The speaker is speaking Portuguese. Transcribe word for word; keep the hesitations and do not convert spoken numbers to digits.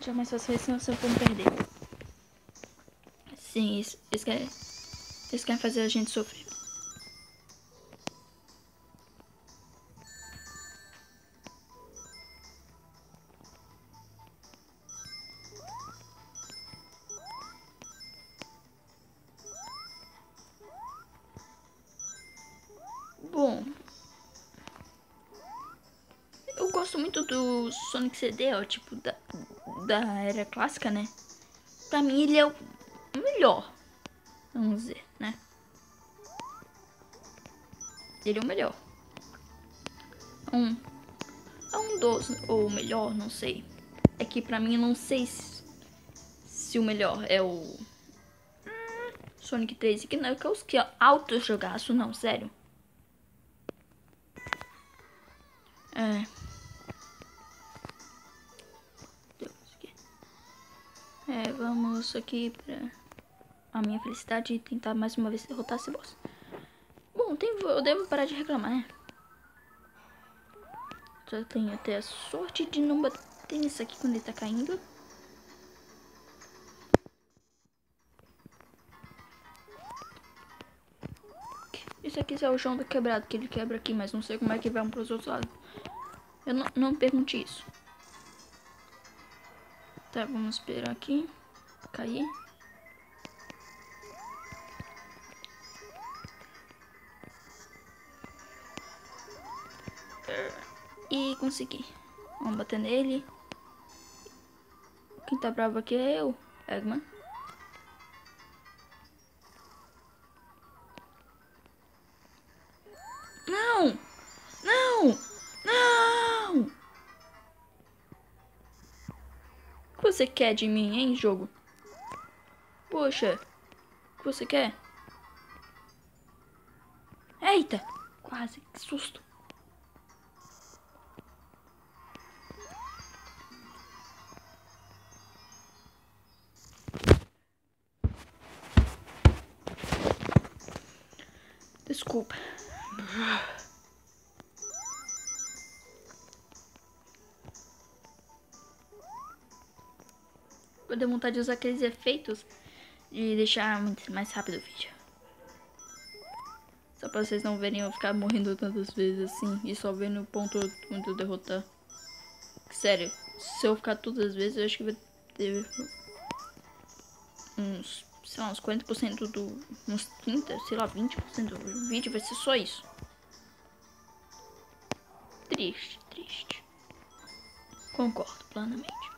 Já mais fácil, senão você vai me perder. Sim, isso, isso quer, isso quer fazer a gente sofrer. Bom, eu gosto muito do Sonic C D, ó, tipo, da, da era clássica, né? Pra mim ele é o melhor, vamos dizer, né? Ele é o melhor. Um, é um dos, ou o melhor, não sei. É que pra mim eu não sei se, se o melhor é o hum, Sonic três, que não é que os que alto jogaço, não, sério. É. É, vamos aqui pra a minha felicidade e tentar mais uma vez derrotar esse boss. Bom, tem, eu devo parar de reclamar, né? Só tenho até a sorte de não bater nisso aqui quando ele tá caindo. Isso aqui é o chão do quebrado, que ele quebra aqui, mas não sei como é que vai um pros outros lados. Eu não, não me pergunte isso. Tá, vamos esperar aqui. Cair. E consegui. Vamos bater nele. Quem tá bravo aqui é eu, Eggman. Não! Não! Não! O que você quer de mim, hein, jogo? Poxa, o que você quer? Eita! Quase, que susto. Desculpa. Eu dei vontade de usar aqueles efeitos de deixar muito mais rápido o vídeo. Só pra vocês não verem eu ficar morrendo tantas vezes assim e só vendo o ponto onde eu derrotar. Sério, se eu ficar todas as vezes, eu acho que vai ter uns, sei lá, uns quarenta por cento do... uns trinta, sei lá, vinte por cento do vídeo vai ser só isso. Triste, triste. Concordo plenamente.